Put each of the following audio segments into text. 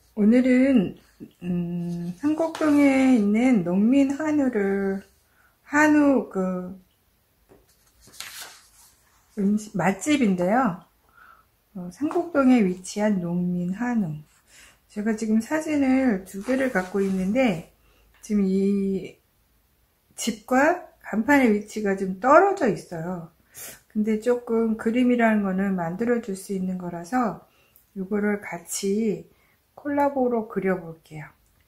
오늘은 한곡동에 있는 농민 한우 맛집인데요. 상곡동에 위치한 농민 한우. 제가 지금 사진을 2개를 갖고 있는데 지금 이 집과 간판의 위치가 좀 떨어져 있어요. 근데 조금 그림이라는 거는 만들어 줄 수 있는 거라서 이거를 같이 콜라보로 그려볼게요.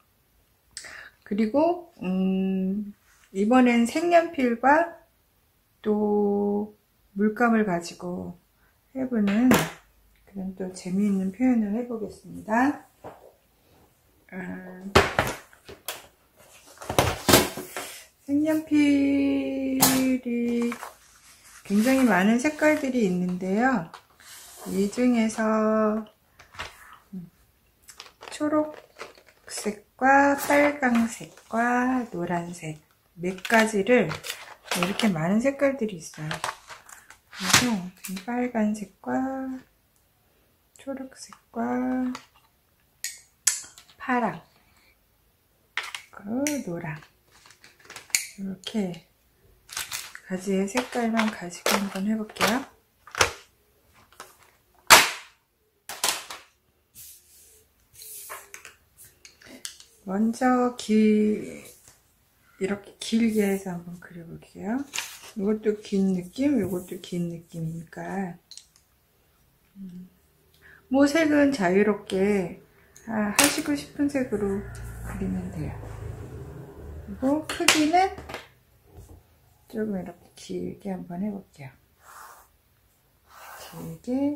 그리고 이번엔 색연필과 또 물감을 가지고 해보는 그런 또 재미있는 표현을 해보겠습니다. 색연필이 굉장히 많은 색깔들이 있는데요. 이 중에서 초록색과 빨강색과 노란색 4가지를 이렇게 많은 색깔들이 있어요. 그래서 빨간색과 초록색과 파랑 노랑 이렇게 가지의 색깔만 가지고 한번 해볼게요. 먼저 이렇게 길게 해서 한번 그려볼게요. 이것도 긴 느낌, 이것도 긴 느낌이니까 뭐 색은 자유롭게 하시고 싶은 색으로 그리면 돼요. 그리고 크기는 조금 이렇게 길게 한번 해볼게요. 길게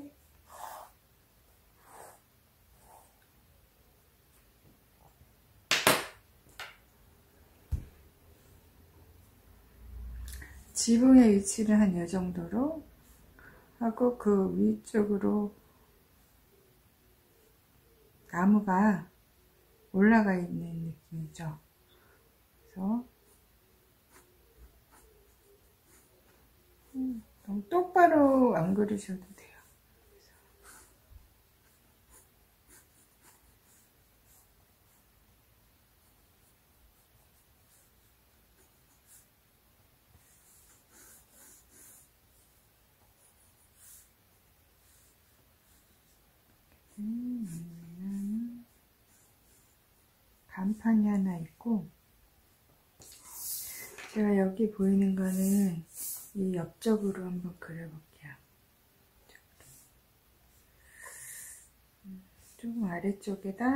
지붕의 위치는 한 이 정도로 하고 그 위쪽으로 나무가 올라가 있는 느낌이죠. 그래서 너무 똑바로 안 그리셔도 돼요. 간판이 하나 있고, 제가 여기 보이는 거는 이 옆쪽으로 한번 그려볼게요. 좀 아래쪽에다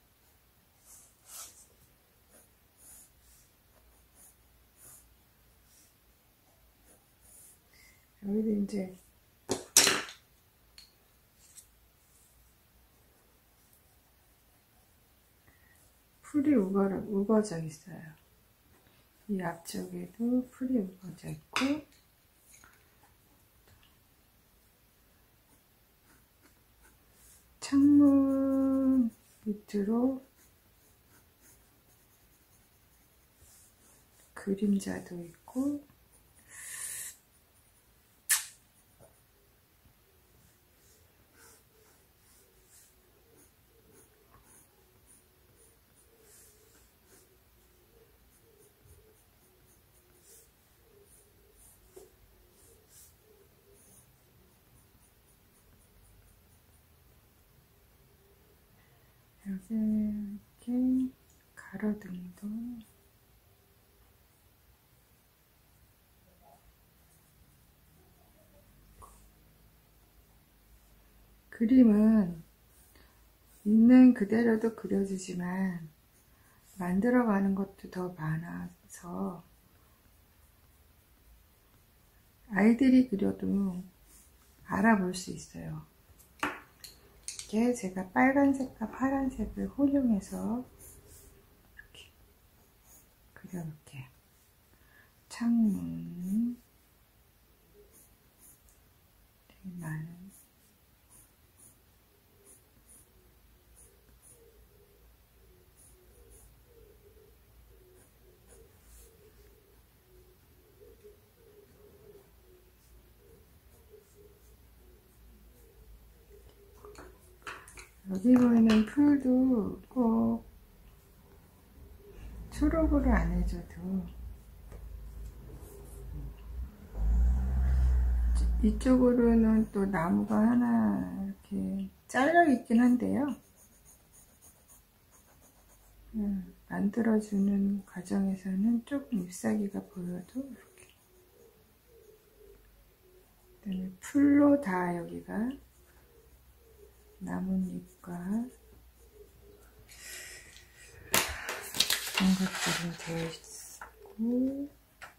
여기도 이제 풀이 우거져 있어요. 이 앞쪽에도 풀이 우거져 있고, 창문 밑으로 그림자도 있고, 여기 이렇게 가로등도 그림은 있는 그대로도 그려주지만 만들어가는 것도 더 많아서 아이들이 그려도 알아볼 수 있어요. 이게 제가 빨간색과 파란색을 혼용해서 이렇게 그려볼게요. 창문 되게 많은 여기 보이는 풀도 꼭 초록으로 안 해줘도 이쪽으로는 또 나무가 하나 이렇게 잘려 있긴 한데요. 만들어주는 과정에서는 조금 잎사귀가 보여도 이렇게. 그다음에 풀로 다 여기가 나뭇잎과 그런 것들로 되어 있고,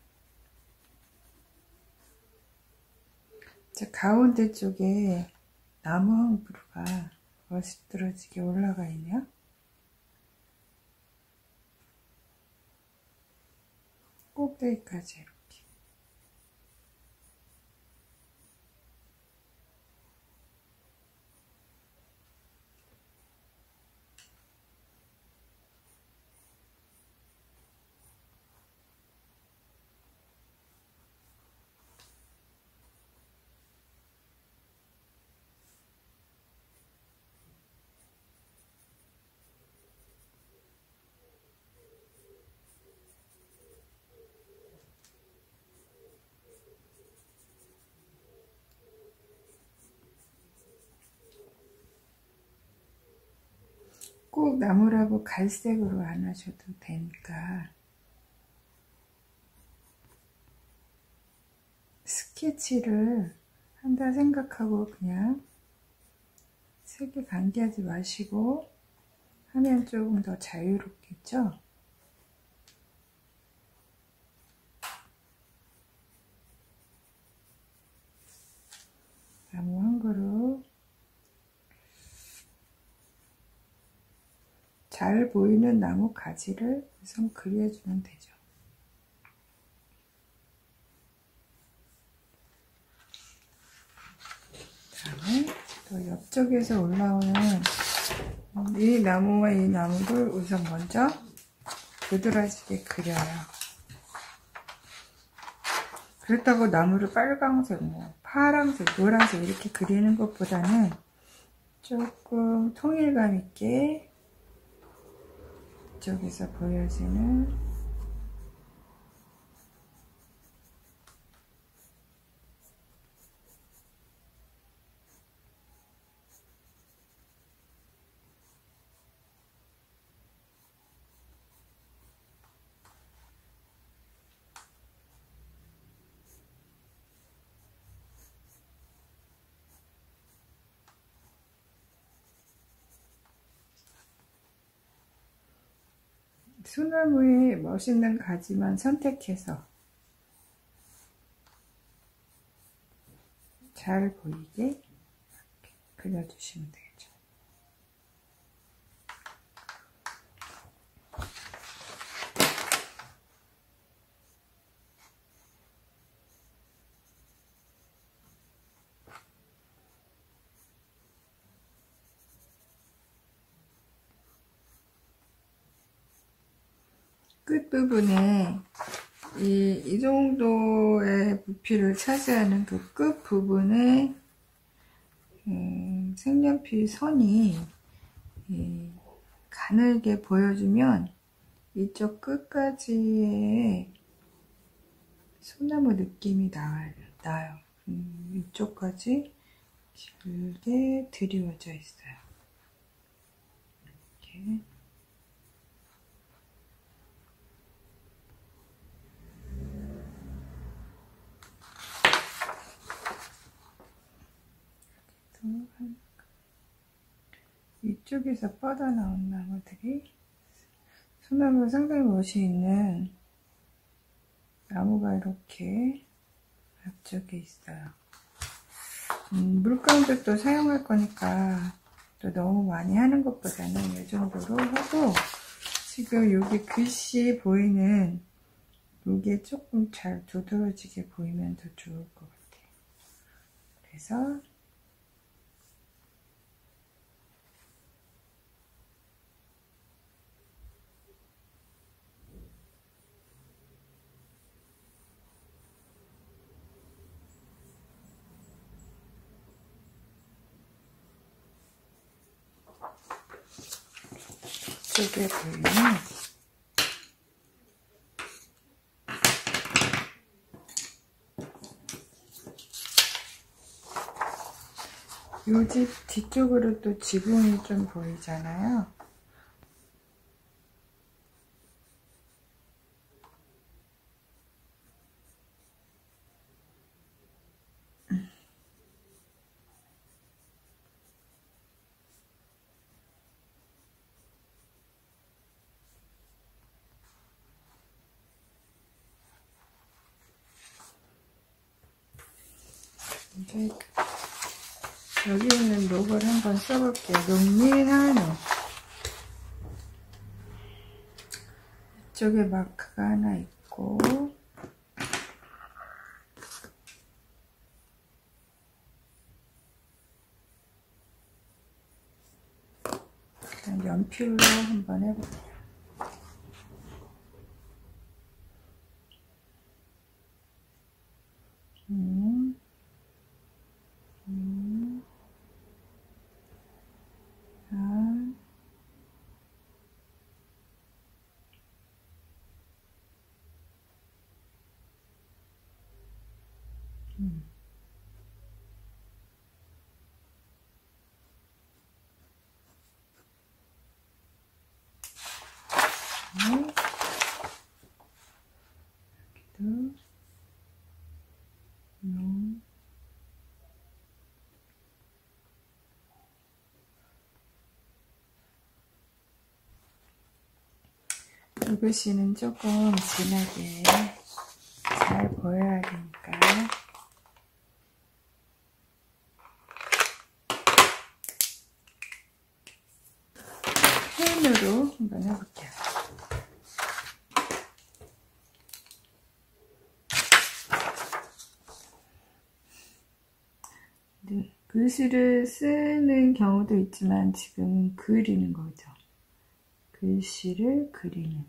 가운데 쪽에 나무 한 그루가 멋있들어지게 올라가 있네요. 꼭대기까지 이렇게. 꼭 나무라고 갈색으로 안 하셔도 되니까 스케치를 한다 생각하고 그냥 색에 관계하지 마시고 하면 조금 더 자유롭겠죠? 나무 한 그루 잘 보이는 나무 가지를 우선 그려주면 되죠. 다음에 또 옆쪽에서 올라오는 이 나무와 이 나무를 우선 먼저 도드라지게 그려요. 그렇다고 나무를 빨강색, 파랑색, 노란색 이렇게 그리는 것보다는 조금 통일감 있게 이쪽에서 보여지는 소나무의 멋있는 가지만 선택해서 잘 보이게 이렇게 그려주시면 되겠죠. 끝부분에 이 정도의 부피를 차지하는 그 끝부분에 색연필 선이 가늘게 보여주면 이쪽 끝까지의 소나무 느낌이 나요. 이쪽까지 길게 드리워져 있어요. 이렇게. 이쪽에서 뻗어나온 나무들이 소나무 상당히 멋이 있는 나무가 이렇게 앞쪽에 있어요. 물감도 또 사용할 거니까 또 너무 많이 하는 것보다는 이 정도로 하고, 지금 여기 글씨 보이는 이게 조금 잘 두드러지게 보이면 더 좋을 것 같아요. 그래서 쪽에 보이는 요 집 뒤쪽으로 또 지붕이 좀 보이잖아요. 이제 여기 있는 로고를 한번 써볼게요. 농민한우. 이쪽에 마크가 하나 있고, 연필로 한번 해볼게요. 여기도 이 글씨는 조금 진하게 잘 보여야 되니까 펜으로 한번 해볼게요. 네, 글씨를 쓰는 경우도 있지만 지금 그리는 거죠. 글씨를 그리는.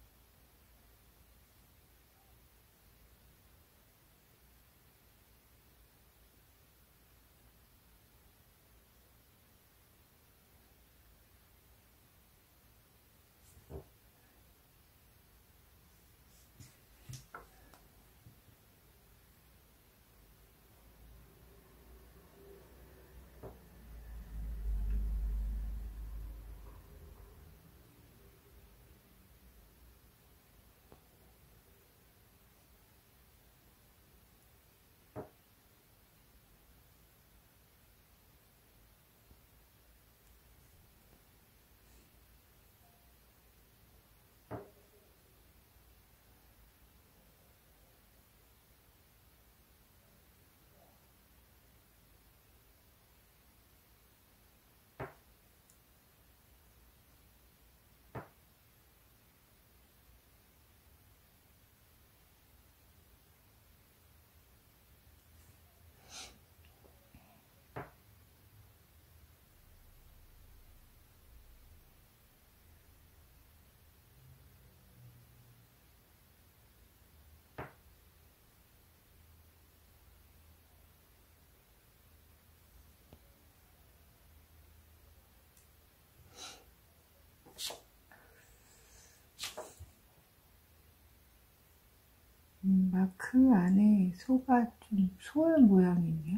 마크 안에 소가 좀 소 모양이 있네요.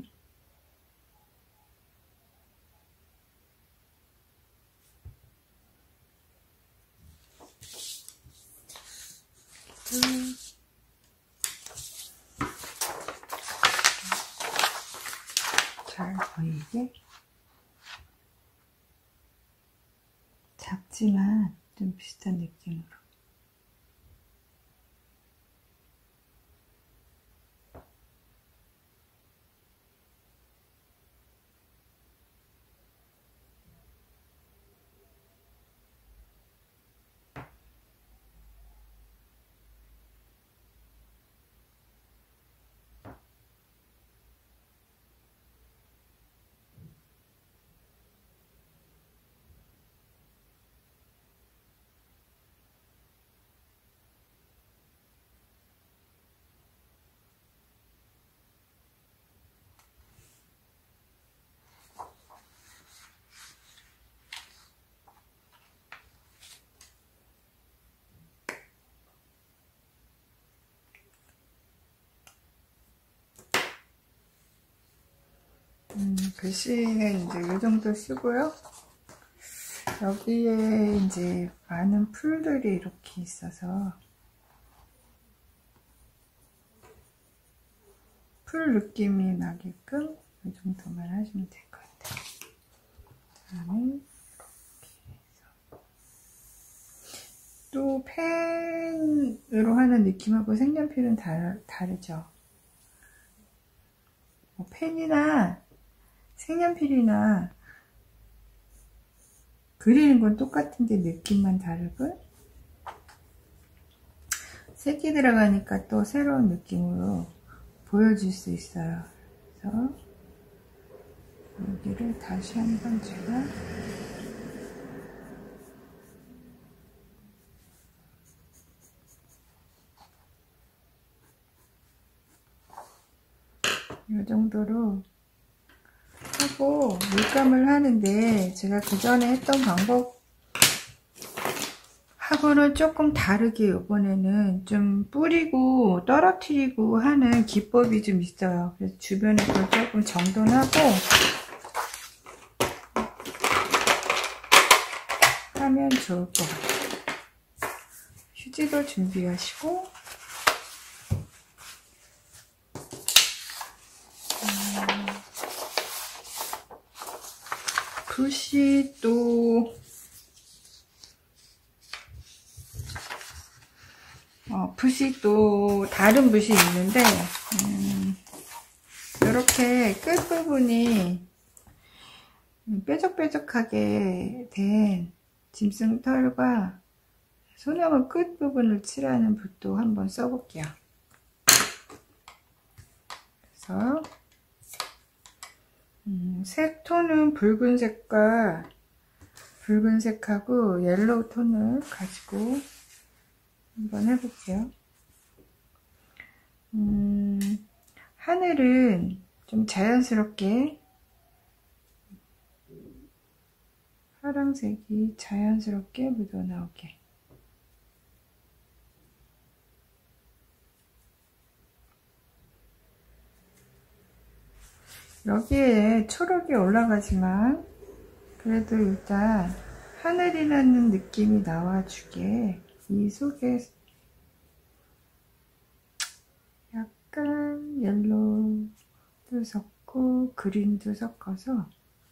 잘 보이게 작지만 좀 비슷한 느낌으로. 글씨는 이제 이 정도 쓰고요. 여기에 이제 많은 풀들이 이렇게 있어서 풀 느낌이 나게끔 이 정도만 하시면 될 것 같아요. 그다음에 이렇게 해서 또 펜으로 하는 느낌하고 색연필은 다르죠. 뭐 펜이나 색연필이나 그리는 건 똑같은데 느낌만 다르고 색이 들어가니까 또 새로운 느낌으로 보여줄 수 있어요. 그래서 여기를 다시 한번 제가 이 정도로 하고 물감을 하는데 제가 그 전에 했던 방법하고는 조금 다르게 이번에는 좀 뿌리고 떨어뜨리고 하는 기법이 좀 있어요. 그래서 주변에 걸 조금 정돈하고 하면 좋을 것 같아요. 휴지도 준비하시고 붓이 또 붓이 또 다른 붓이 있는데 이렇게 끝부분이 뾰족뾰족하게 된 짐승털과 소나무 끝부분을 칠하는 붓도 한번 써볼게요. 그래서 색톤은 붉은색과 붉은색하고 옐로우 톤을 가지고 한번 해볼게요. 하늘은 좀 자연스럽게 파란색이 자연스럽게 묻어나오게 여기에 초록이 올라가지만 그래도 일단 하늘이라는 느낌이 나와주게 이 속에 약간 옐로우도 섞고 그린도 섞어서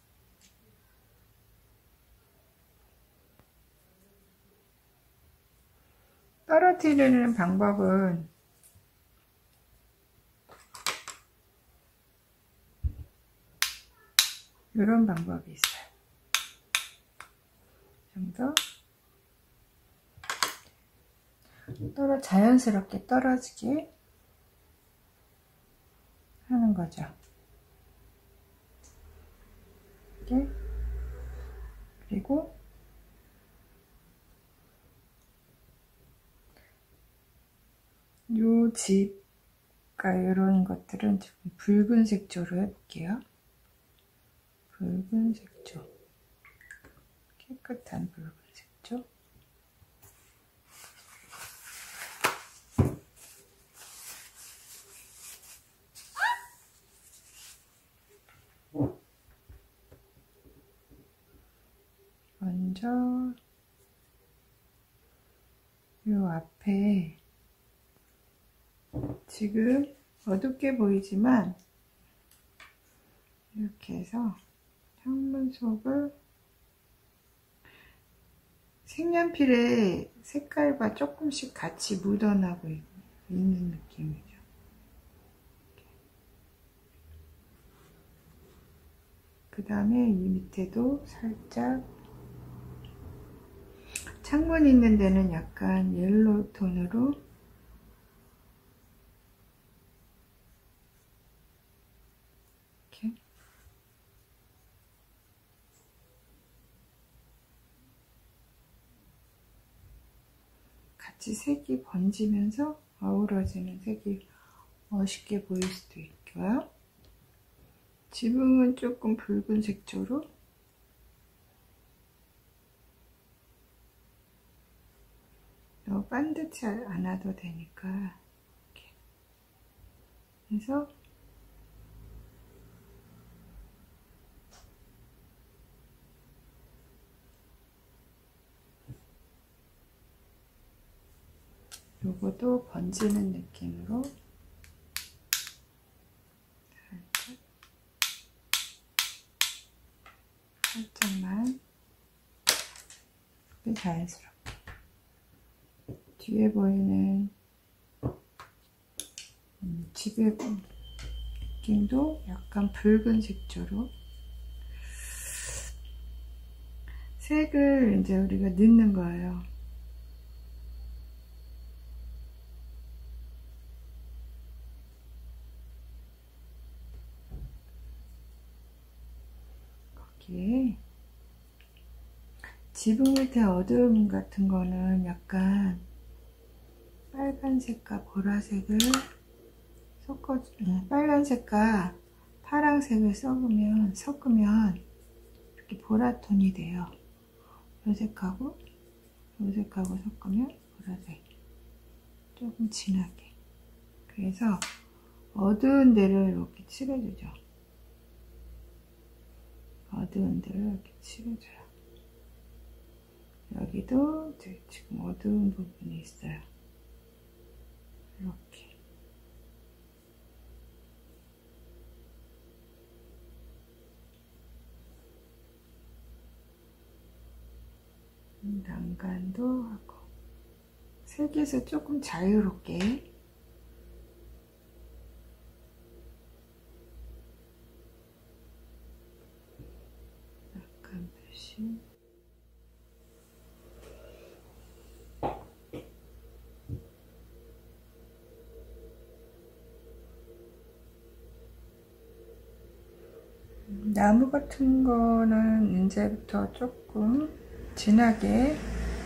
떨어뜨리는 방법은 이런 방법이 있어요. 좀 더 자연스럽게 떨어지게 하는 거죠. 이렇게. 그리고 요 집과 이런 것들은 조금 붉은 색조로 해볼게요. 붉은 색조, 깨끗한 붉은 색조. 먼저 요 앞에 지금 어둡게 보이지만 이렇게 해서 창문 속을 색연필의 색깔과 조금씩 같이 묻어나고 있는 느낌이죠. 그 다음에 이 밑에도 살짝 창문 있는 데는 약간 옐로우 톤으로 이렇게 같이 색이 번지면서 어우러지는 색이 멋있게 보일 수도 있고요. 지붕은 조금 붉은 색조로 너무 반듯지 않아도 되니까 이렇게 해서 요거도 번지는 느낌으로 살짝만 자연스럽게 뒤에 보이는 집의 느낌도 약간 붉은 색조로 색을 이제 우리가 넣는 거예요. 거기에 지붕 밑에 어두움 같은 거는 약간 빨간색과 보라색을 빨간색과 파란색을 섞으면 이렇게 보라톤이 돼요. 요색하고 요색하고 섞으면 보라색. 조금 진하게. 그래서 어두운 데를 이렇게 칠해주죠. 어두운 데를 이렇게 칠해줘요. 여기도 지금 어두운 부분이 있어요. 이렇게. 난간도 하고 색에서 조금 자유롭게 약간 표시. 나무 같은 거는 이제부터 조금 진하게,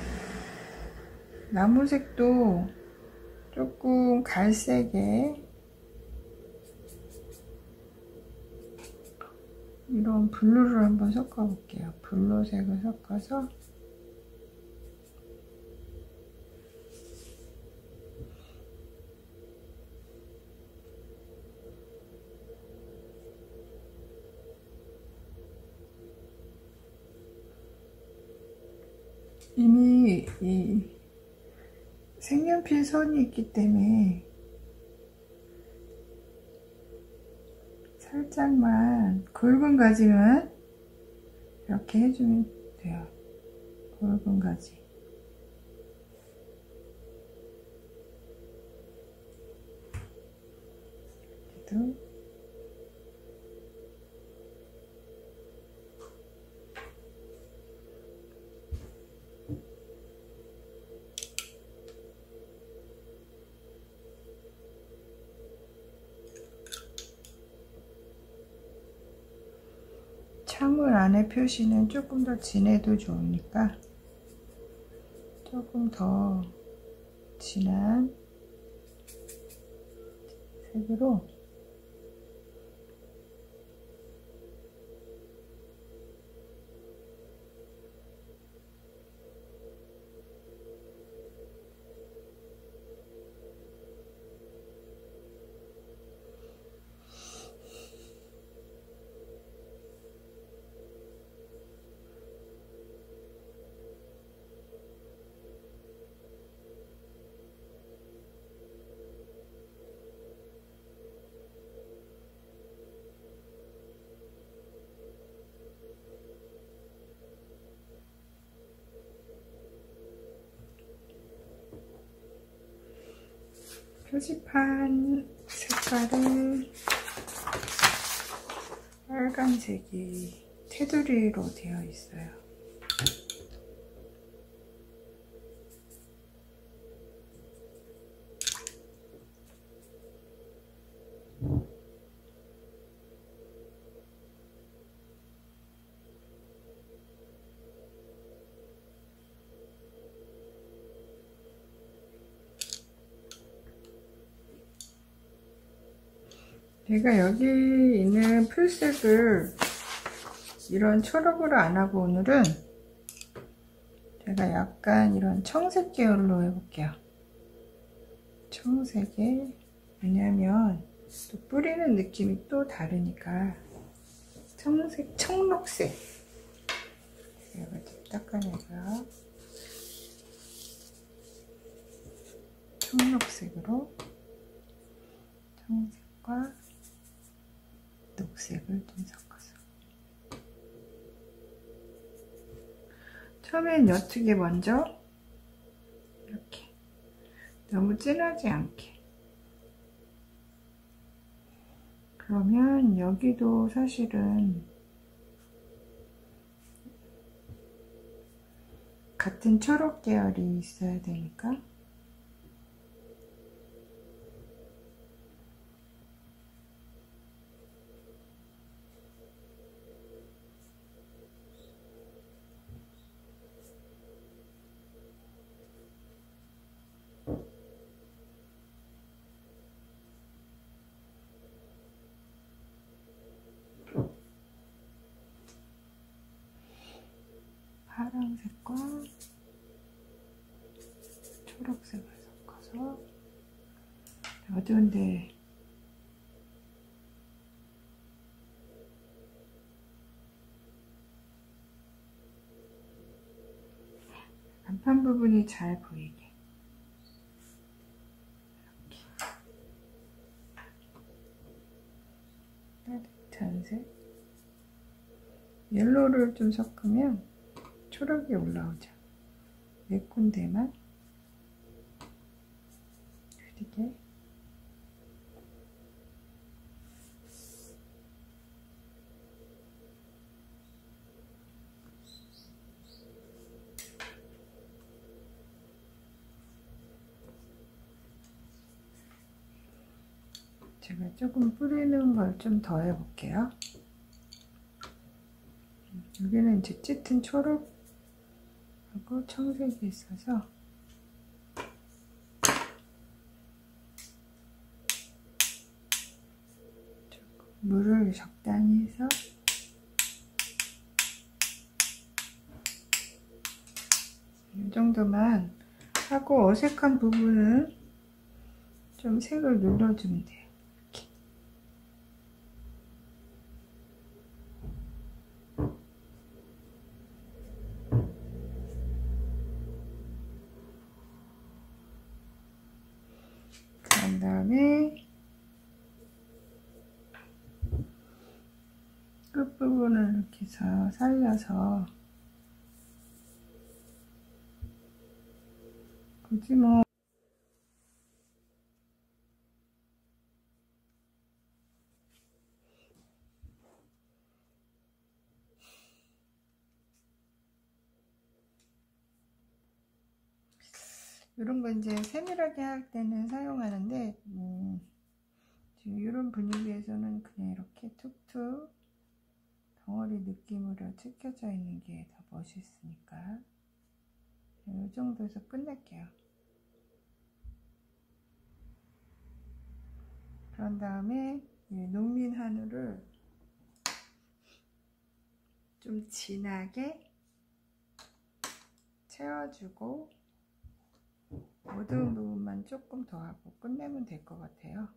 나무색도 조금 갈색에 이런 블루를 한번 섞어 볼게요. 블루색을 섞어서 이미 이 색연필 선이 있기 때문에 살짝만 굵은 가지만 이렇게 해주면 돼요. 굵은 가지. 그래도 창문 안에 표시는 조금 더 진해도 좋으니까 조금 더 진한 색으로 표지판 색깔은 빨간색이 테두리로 되어 있어요. 제가 여기 있는 풀색을 이런 초록으로 안 하고 오늘은 제가 약간 이런 청색 계열로 해볼게요. 청색에, 왜냐면 또 뿌리는 느낌이 또 다르니까 청색, 청록색. 이거 좀 닦아내고요. 청록색으로 청색과 녹색을 좀 섞어서 처음엔 옅게 먼저 이렇게 너무 진하지 않게. 그러면 여기도 사실은 같은 초록 계열이 있어야 되니까 파란색과 초록색을 섞어서 어두운데 간판 부분이 잘 보이게 이렇게 따뜻한 색 옐로우를 좀 섞으면 초록이 올라오죠. 네 군데만 그리게 제가 조금 뿌리는 걸 좀 더 해볼게요. 여기는 이제 짙은 초록하고 청색이 있어서 물을 적당히 해서 이 정도만 하고 어색한 부분은 좀 색을 눌러주면 돼요. 이렇게. 그런 다음에 끝부분을 이렇게 해서 살려서 굳이 뭐 이런 거 이제 세밀하게 할 때는 사용하는데 지금 이런 분위기에서는 그냥 이렇게 툭툭 덩어리 느낌으로 찍혀져 있는 게 더 멋있으니까 이 정도에서 끝낼게요. 그런 다음에 농민 한우를 좀 진하게 채워주고 어두운 부분만 조금 더 하고 끝내면 될 것 같아요.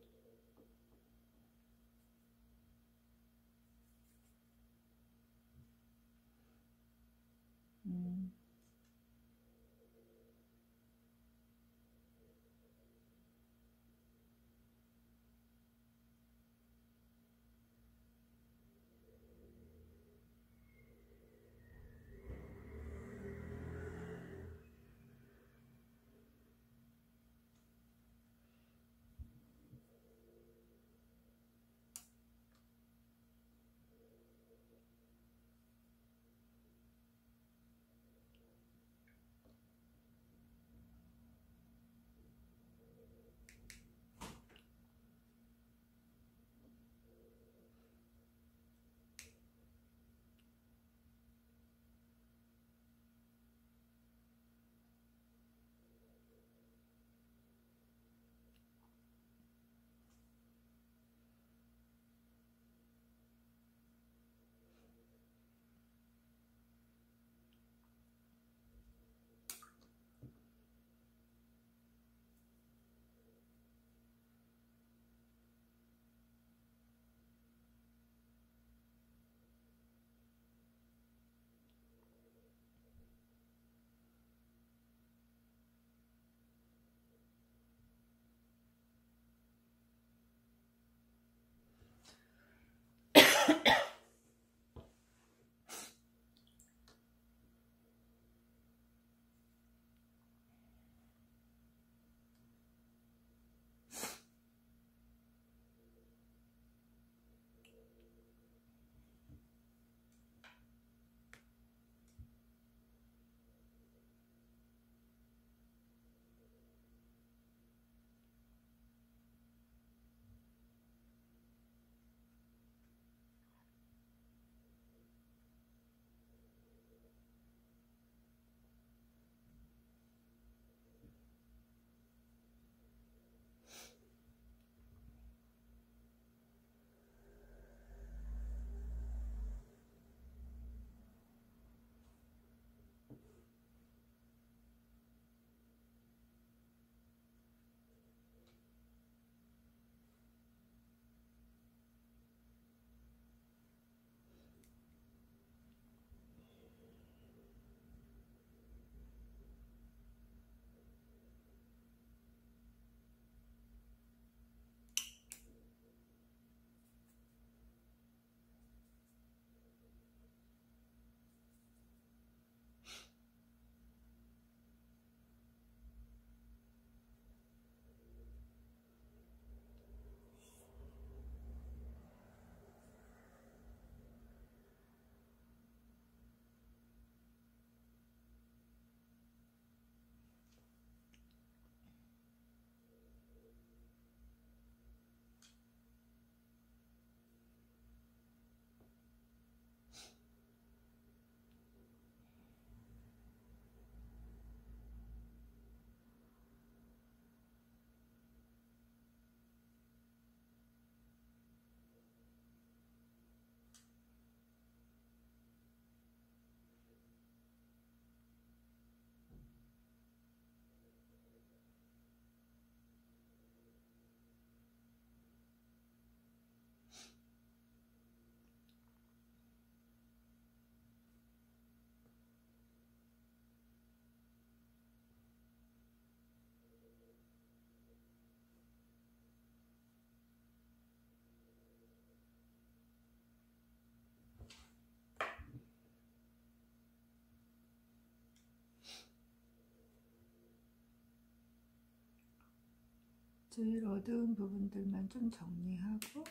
제일 어두운 부분들만 좀 정리하고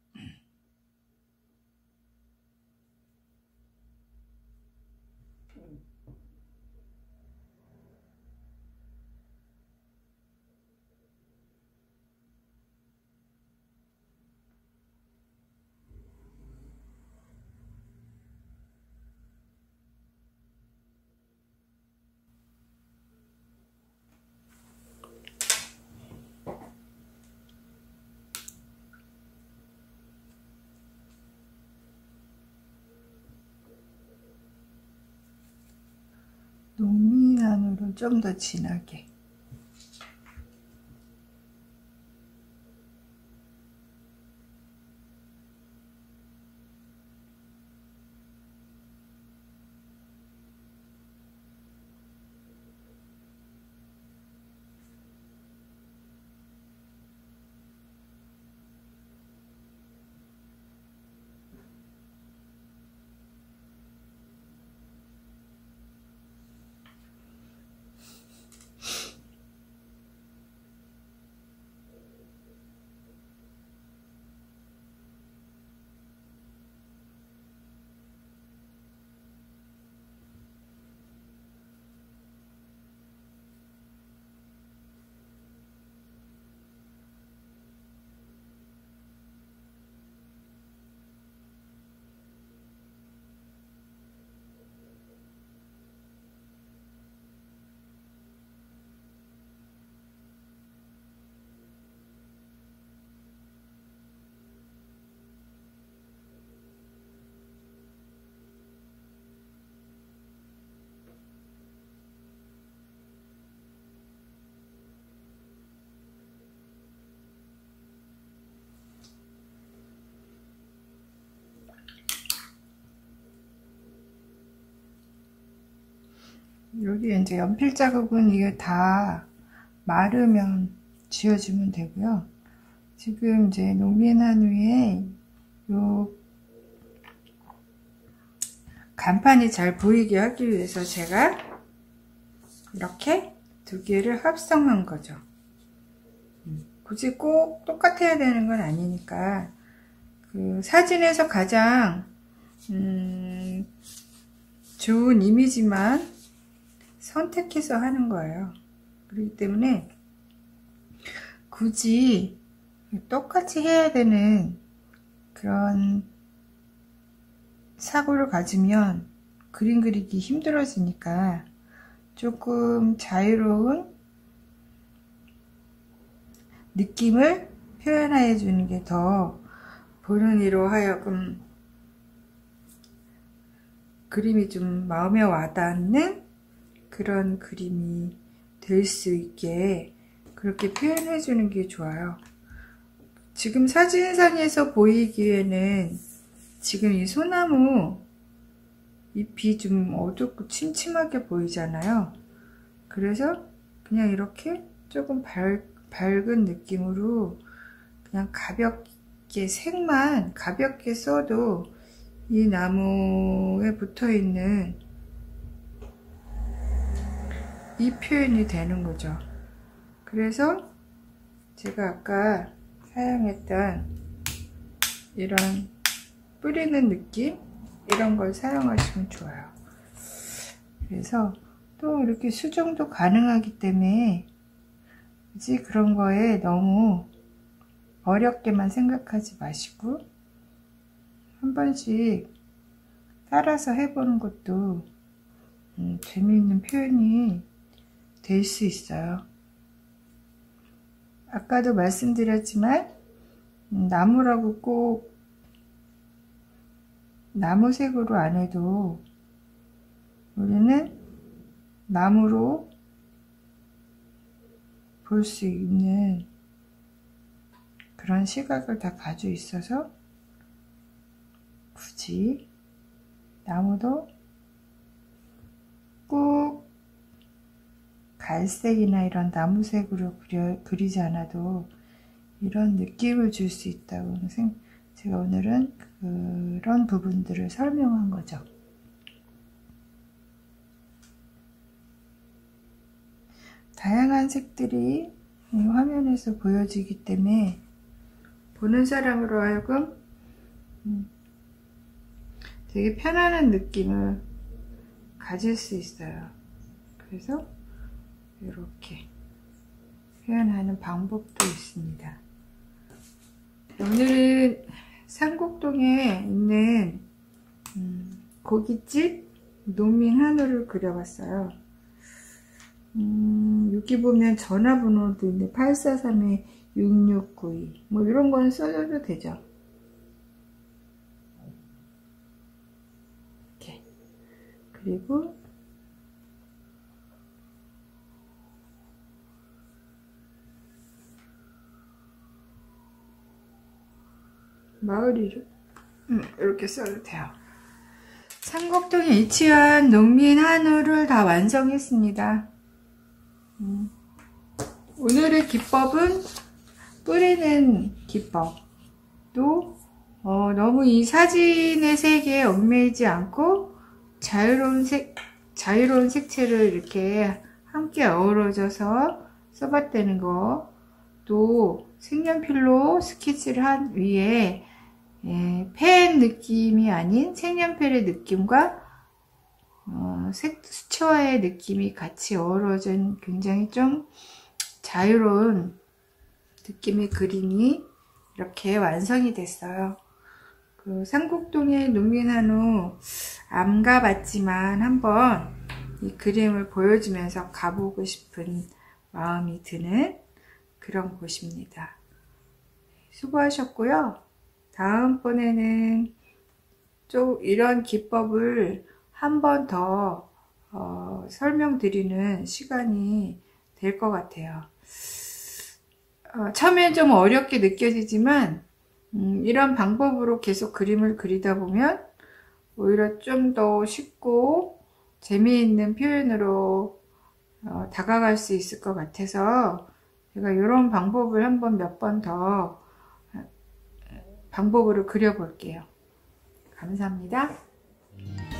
농민안으로 좀 더 진하게. 여기 이제 연필 자국은 이게 다 마르면 지워주면 되고요. 지금 이제 농민한 위에 요 간판이 잘 보이게 하기 위해서 제가 이렇게 두 개를 합성한 거죠. 굳이 꼭 똑같아야 되는 건 아니니까 그 사진에서 가장 좋은 이미지만 선택해서 하는 거예요. 그렇기 때문에 굳이 똑같이 해야 되는 그런 사고를 가지면 그림 그리기 힘들어지니까 조금 자유로운 느낌을 표현해 주는 게 더 보는 이로 하여금 그림이 좀 마음에 와닿는 그런 그림이 될 수 있게 그렇게 표현해 주는 게 좋아요. 지금 사진상에서 보이기에는 지금 이 소나무 잎이 좀 어둡고 침침하게 보이잖아요. 그래서 그냥 이렇게 조금 밝은 느낌으로 그냥 가볍게 색만 가볍게 써도 이 나무에 붙어 있는 이 표현이 되는 거죠. 그래서 제가 아까 사용했던 이런 뿌리는 느낌 이런 걸 사용하시면 좋아요. 그래서 또 이렇게 수정도 가능하기 때문에 굳이 그런 거에 너무 어렵게만 생각하지 마시고 한 번씩 따라서 해보는 것도 재미있는 표현이 될 수 있어요. 아까도 말씀드렸지만 나무라고 꼭 나무색으로 안 해도 우리는 나무로 볼 수 있는 그런 시각을 다 가지고 있어서 굳이 나무도 꼭 갈색이나 이런 나무색으로 그리지 않아도 이런 느낌을 줄 수 있다고 제가 오늘은 그런 부분들을 설명한 거죠. 다양한 색들이 이 화면에서 보여지기 때문에 보는 사람으로 하여금 되게 편안한 느낌을 가질 수 있어요. 그래서 이렇게 표현하는 방법도 있습니다. 오늘은 상곡동에 있는 고깃집 농민 한우를 그려봤어요. 여기 보면 전화번호도 있는데 843-6692 뭐 이런 거는 써줘도 되죠. 이렇게. 그리고 마을 이름 이렇게 써도 돼요. 상곡동에 위치한 농민 한우를 다 완성했습니다. 오늘의 기법은 뿌리는 기법. 또 너무 이 사진의 색에 얽매이지 않고 자유로운 색채를 이렇게 함께 어우러져서 써봤다는 거. 또 색연필로 스케치를 한 위에 펜 느낌이 아닌 색연필의 느낌과 색수채화의 느낌이 같이 어우러진 굉장히 좀 자유로운 느낌의 그림이 이렇게 완성이 됐어요. 그 상곡동의 농민 한우 안 가봤지만 한번 이 그림을 보여주면서 가보고 싶은 마음이 드는 그런 곳입니다. 수고하셨고요. 다음번에는 좀 이런 기법을 한 번 더 설명드리는 시간이 될 것 같아요. 처음엔 좀 어렵게 느껴지지만 이런 방법으로 계속 그림을 그리다 보면 오히려 좀 더 쉽고 재미있는 표현으로 다가갈 수 있을 것 같아서 제가 이런 방법을 한번 몇 번 더 방법으로 그려볼게요. 감사합니다.